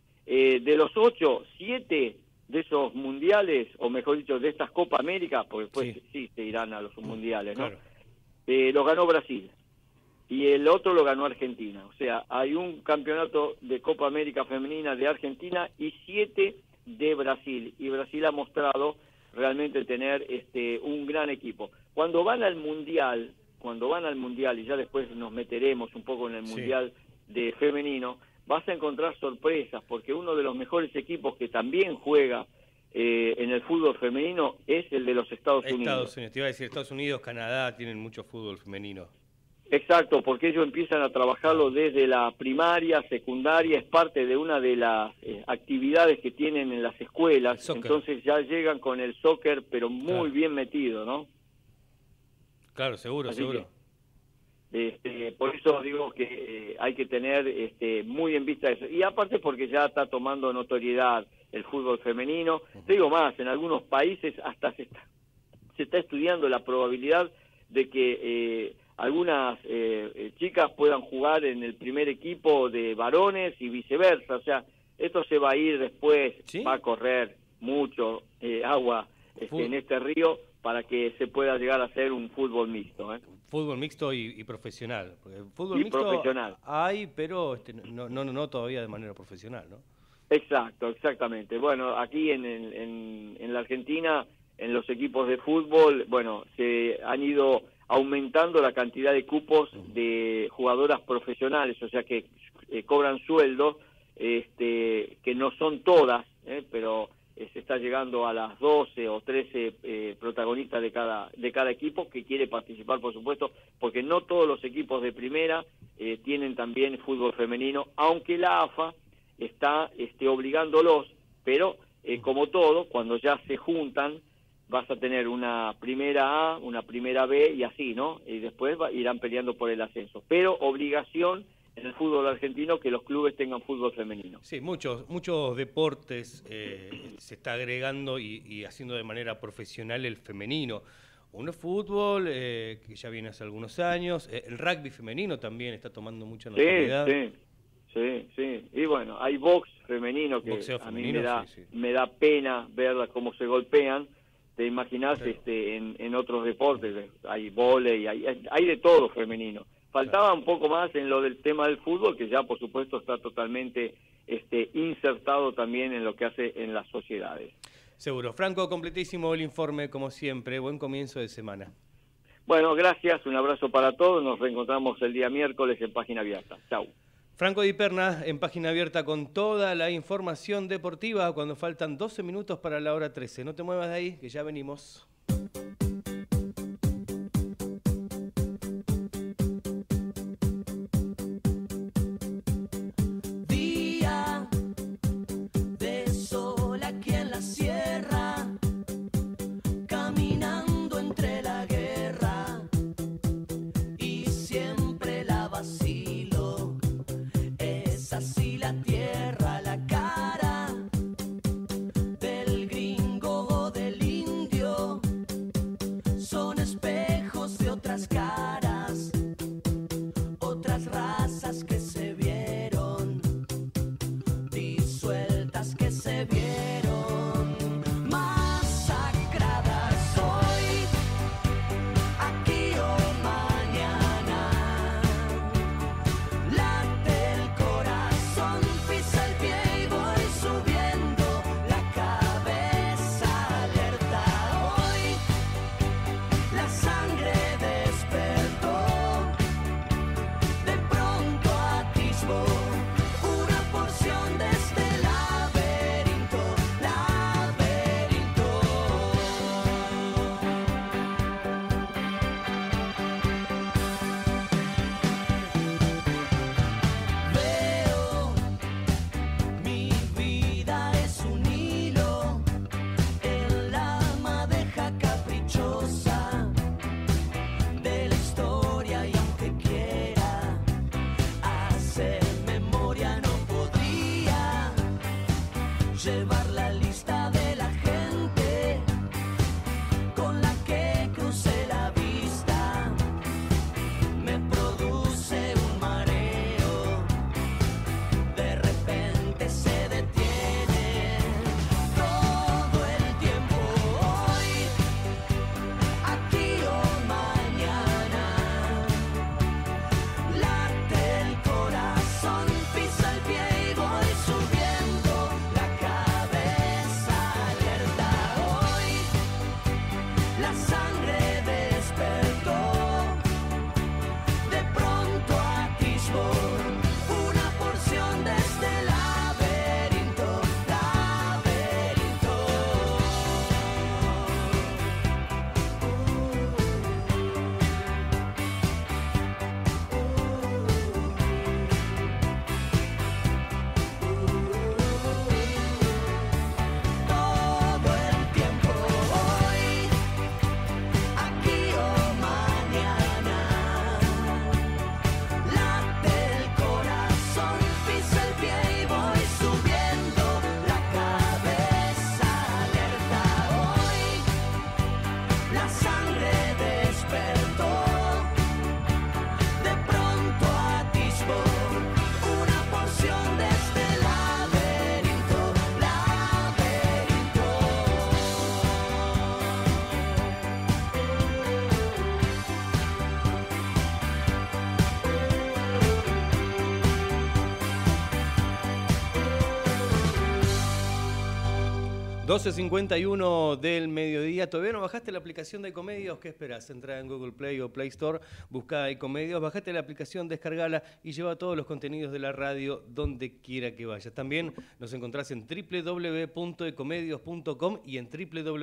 de los 8, 7 de esos mundiales, o mejor dicho, de estas Copa América, porque después sí se irán a los mundiales, ¿no? Claro. Lo ganó Brasil, y el otro lo ganó Argentina. O sea, hay un campeonato de Copa América Femenina de Argentina y 7 de Brasil, y Brasil ha mostrado realmente tener un gran equipo. Cuando van al mundial, y ya después nos meteremos un poco en el mundial de femenino, vas a encontrar sorpresas, porque uno de los mejores equipos que también juega en el fútbol femenino es el de los Estados Unidos. Te iba a decir, Estados Unidos, Canadá tienen mucho fútbol femenino. Exacto, porque ellos empiezan a trabajarlo desde la primaria, secundaria, es parte de una de las actividades que tienen en las escuelas, entonces ya llegan con el soccer, pero muy bien metido, ¿no? Claro, seguro. Por eso digo que hay que tener muy en vista eso. Y aparte porque ya está tomando notoriedad el fútbol femenino. Te digo más, en algunos países hasta se está estudiando la probabilidad de que algunas chicas puedan jugar en el primer equipo de varones y viceversa. O sea, esto se va a ir después, va a correr mucho agua en este río para que se pueda llegar a ser un fútbol mixto. Fútbol mixto y profesional. Porque fútbol mixto profesional hay, pero no todavía de manera profesional, ¿no? Exactamente. Bueno, aquí en la Argentina, en los equipos de fútbol, bueno, se han ido aumentando la cantidad de cupos de jugadoras profesionales, o sea que cobran sueldos, que no son todas, pero se está llegando a las 12 o 13 protagonistas de cada equipo que quiere participar, por supuesto, porque no todos los equipos de primera tienen también fútbol femenino, aunque la AFA está obligándolos, pero como todo, cuando ya se juntan, vas a tener una primera A, una primera B y así, ¿no? Y después irán peleando por el ascenso. Pero obligación en el fútbol argentino que los clubes tengan fútbol femenino. Sí, muchos deportes se está agregando y haciendo de manera profesional el femenino. Uno es fútbol, que ya viene hace algunos años. El rugby femenino también está tomando mucha notoriedad. Sí. Y bueno, hay box femenino que a mí me da pena ver cómo se golpean. Te imaginás en otros deportes, hay vóley, hay de todo femenino. Faltaba un poco más en lo del tema del fútbol, que ya por supuesto está totalmente insertado también en lo que hace en las sociedades. Seguro. Franco, completísimo el informe como siempre. Buen comienzo de semana. Bueno, gracias, un abrazo para todos. Nos reencontramos el día miércoles en Página Abierta. Chau. Franco Di Perna en Página Abierta con toda la información deportiva cuando faltan 12 minutos para la hora 13. No te muevas de ahí, que ya venimos. Día de sol aquí en la sierra, caminando entre la guerra y siempre la vacilo. Así la tierra, la cara otras caras, otras razas que se vieron, disueltas que se vieron, masacradas hoy, aquí o mañana. Late el corazón, pisa el pie y voy subiendo la cabeza alerta. Hoy la sangre despertó, de pronto atisbó una porción de este laberinto, laberinto. Veo, mi vida es un hilo en la madeja caprichosa de la historia, y aunque quiera hacer memoria no podría llevar la lista de la gente con la que crucé la vista. Me produce un mareo, de repente se detiene todo el tiempo. Hoy, aquí o mañana, late el corazón, pisa el pie y voy subiendo la cabeza alerta. Hoy la sangre despertó, de pronto atisbó una porción de este laberinto, laberinto. 'Todo el tiempo hoy, aquí o mañana. Late el corazón, pisa el pie y voy subiendo la cabeza alerta. Hoy la sangre despertó, de pronto atisbó una porción de este laberinto, laberinto. ...12:51 del mediodía. ¿Todavía no bajaste la aplicación de Ecomedios? ¿Qué esperás? Entrá en Google Play o Play Store, buscá Ecomedios, bajate la aplicación, descargala y lleva todos los contenidos de la radio donde quiera que vayas. También nos encontrás en www.ecomedios.com y en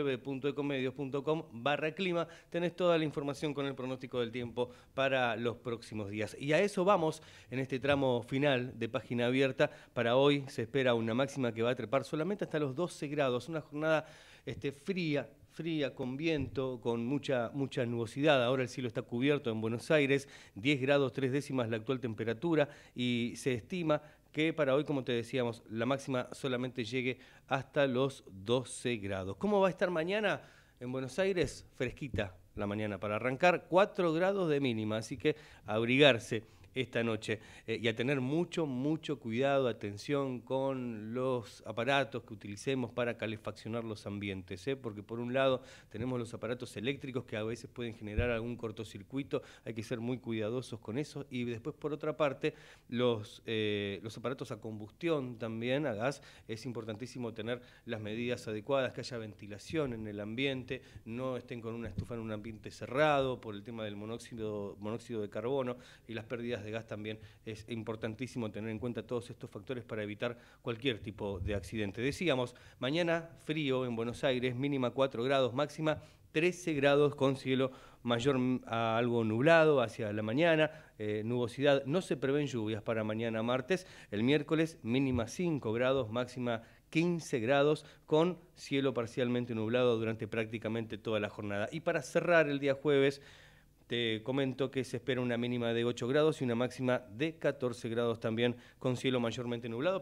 www.ecomedios.com/clima tenés toda la información con el pronóstico del tiempo para los próximos días. Y a eso vamos en este tramo final de Página Abierta. Para hoy se espera una máxima que va a trepar solamente hasta los 12 grados, una jornada fría, con viento, con mucha nubosidad. Ahora el cielo está cubierto en Buenos Aires, 10 grados 3 décimas la actual temperatura, y se estima que para hoy, como te decíamos, la máxima solamente llegue hasta los 12 grados. ¿Cómo va a estar mañana en Buenos Aires? Fresquita la mañana para arrancar, 4 grados de mínima, así que abrigarse esta noche y a tener mucho cuidado, atención con los aparatos que utilicemos para calefaccionar los ambientes, porque por un lado tenemos los aparatos eléctricos que a veces pueden generar algún cortocircuito, hay que ser muy cuidadosos con eso, y después por otra parte los aparatos a combustión también, a gas, es importantísimo tener las medidas adecuadas, que haya ventilación en el ambiente, no estén con una estufa en un ambiente cerrado por el tema del monóxido de carbono y las pérdidas de gas. También es importantísimo tener en cuenta todos estos factores para evitar cualquier tipo de accidente. Decíamos, mañana frío en Buenos Aires, mínima 4 grados, máxima 13 grados con cielo mayor a algo nublado hacia la mañana, nubosidad, no se prevén lluvias para mañana martes. El miércoles mínima 5 grados, máxima 15 grados con cielo parcialmente nublado durante prácticamente toda la jornada. Y para cerrar el día jueves, te comento que se espera una mínima de 8 grados y una máxima de 14 grados también con cielo mayormente nublado, pero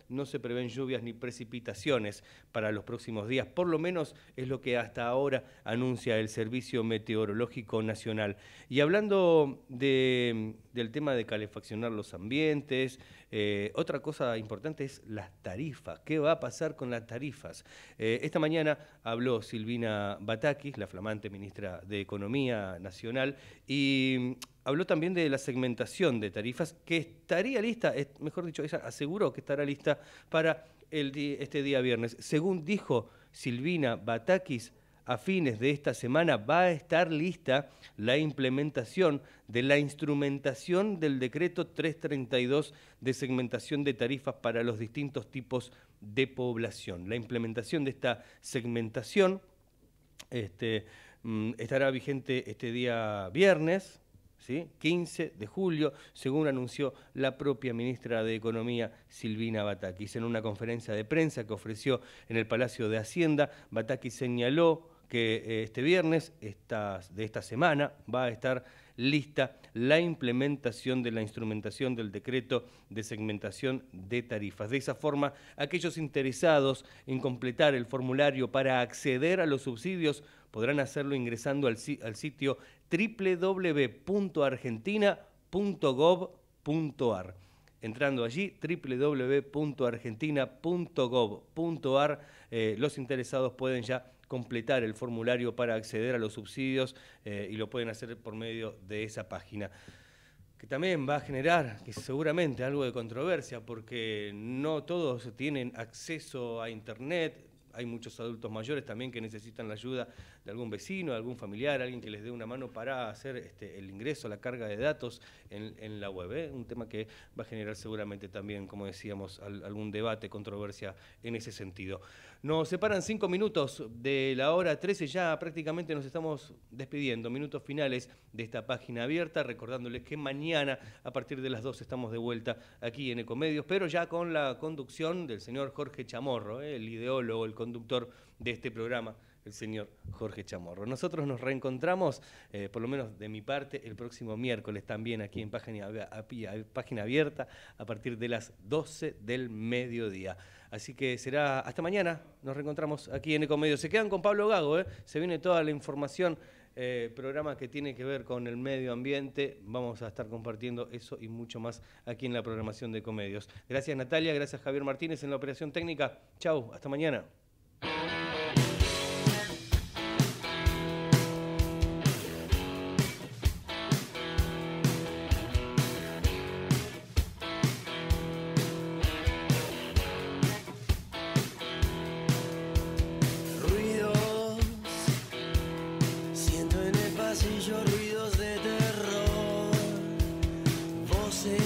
no se prevén lluvias ni precipitaciones para los próximos días, por lo menos es lo que hasta ahora anuncia el Servicio Meteorológico Nacional. Y hablando del tema de calefaccionar los ambientes, otra cosa importante es las tarifas. ¿Qué va a pasar con las tarifas? Esta mañana habló Silvina Batakis, la flamante ministra de Economía Nacional, y habló también de la segmentación de tarifas que estaría lista, mejor dicho, ella aseguró que estará lista para este día viernes. Según dijo Silvina Batakis, a fines de esta semana va a estar lista la implementación de la instrumentación del decreto 332 de segmentación de tarifas para los distintos tipos de población. La implementación de esta segmentación estará vigente este día viernes, ¿sí? 15 de julio, según anunció la propia ministra de Economía, Silvina Batakis. En una conferencia de prensa que ofreció en el Palacio de Hacienda, Batakis señaló que este viernes de esta semana va a estar lista la implementación de la instrumentación del decreto de segmentación de tarifas. De esa forma, aquellos interesados en completar el formulario para acceder a los subsidios podrán hacerlo ingresando al sitio www.argentina.gov.ar. Entrando allí, www.argentina.gov.ar, los interesados pueden ya completar el formulario para acceder a los subsidios y lo pueden hacer por medio de esa página, que también va a generar seguramente algo de controversia porque no todos tienen acceso a Internet. Hay muchos adultos mayores también que necesitan la ayuda de algún vecino, de algún familiar, alguien que les dé una mano para hacer el ingreso, la carga de datos en la web. Un tema que va a generar seguramente también, como decíamos, algún debate, controversia en ese sentido. Nos separan 5 minutos de la hora 13, ya prácticamente nos estamos despidiendo. Minutos finales de esta página abierta, recordándoles que mañana a partir de las 2 estamos de vuelta aquí en Ecomedios, pero ya con la conducción del señor Jorge Chamorro, el ideólogo, el conductor de este programa, el señor Jorge Chamorro. Nosotros nos reencontramos, por lo menos de mi parte, el próximo miércoles también aquí en página abierta a partir de las 12 del mediodía. Así que será hasta mañana, nos reencontramos aquí en Ecomedios. Se quedan con Pablo Gago, se viene toda la información, programa que tiene que ver con el medio ambiente. Vamos a estar compartiendo eso y mucho más aquí en la programación de Ecomedios. Gracias Natalia, gracias Javier Martínez en la operación técnica. Chau, hasta mañana.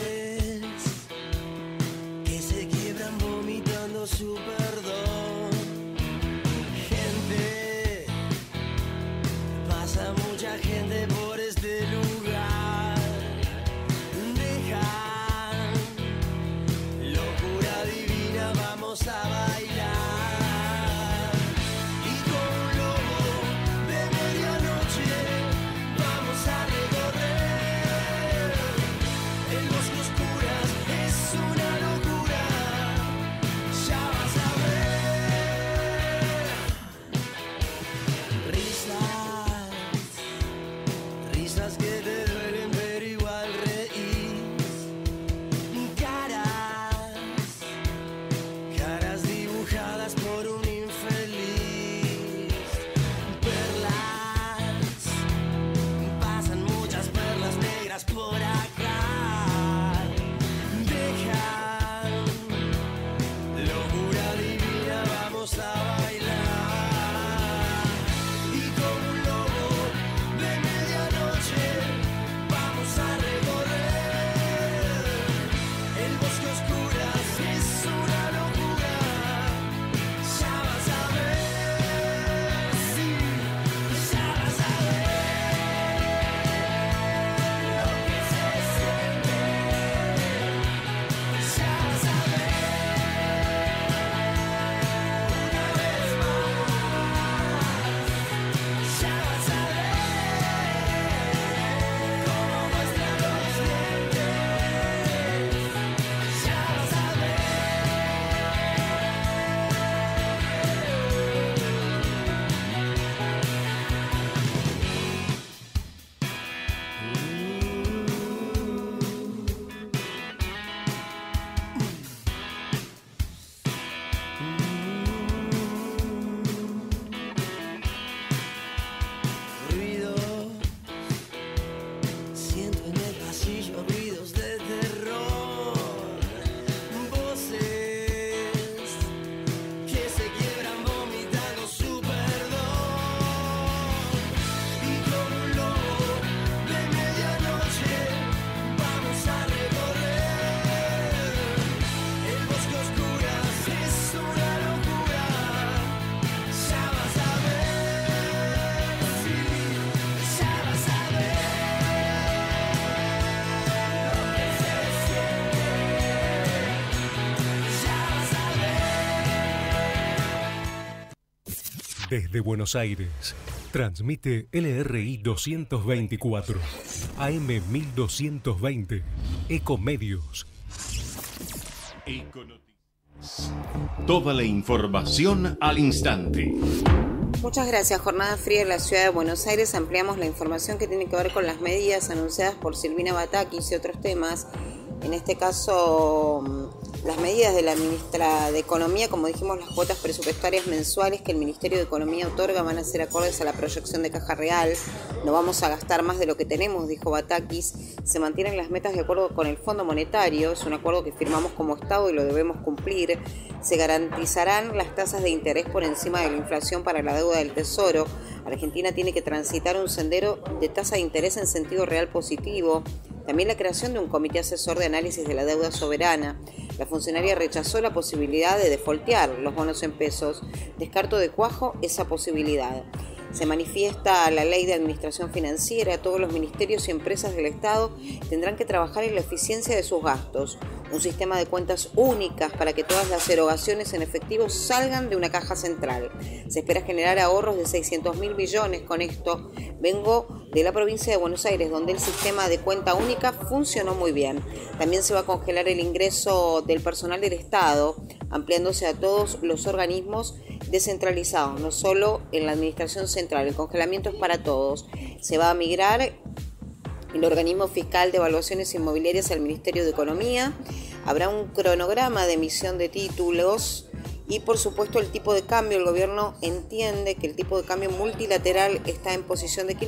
Que se quiebran vomitando su perdón. Desde Buenos Aires, transmite LRI 224, AM 1220, Ecomedios. Econoticias. Toda la información al instante. Muchas gracias. Jornada fría en la ciudad de Buenos Aires. Ampliamos la información que tiene que ver con las medidas anunciadas por Silvina Batakis y otros temas. En este caso, las medidas de la ministra de Economía, como dijimos, las cuotas presupuestarias mensuales que el Ministerio de Economía otorga van a ser acordes a la proyección de caja real. No vamos a gastar más de lo que tenemos, dijo Batakis. Se mantienen las metas de acuerdo con el Fondo Monetario. Es un acuerdo que firmamos como Estado y lo debemos cumplir. Se garantizarán las tasas de interés por encima de la inflación para la deuda del Tesoro. Argentina tiene que transitar un sendero de tasa de interés en sentido real positivo. También la creación de un comité asesor de análisis de la deuda soberana. La funcionaria rechazó la posibilidad de defoltear los bonos en pesos. Descarto de cuajo esa posibilidad. Se manifiesta la ley de administración financiera. Todos los ministerios y empresas del Estado tendrán que trabajar en la eficiencia de sus gastos. Un sistema de cuentas únicas para que todas las erogaciones en efectivo salgan de una caja central. Se espera generar ahorros de 600.000 millones con esto. Vengo de la provincia de Buenos Aires, donde el sistema de cuenta única funcionó muy bien. También se va a congelar el ingreso del personal del Estado, ampliándose a todos los organismos descentralizados, no solo en la administración central. El congelamiento es para todos. Se va a migrar el organismo fiscal de evaluaciones inmobiliarias al Ministerio de Economía. Habrá un cronograma de emisión de títulos y, por supuesto, el tipo de cambio. El gobierno entiende que el tipo de cambio multilateral está en posición de equilibrio.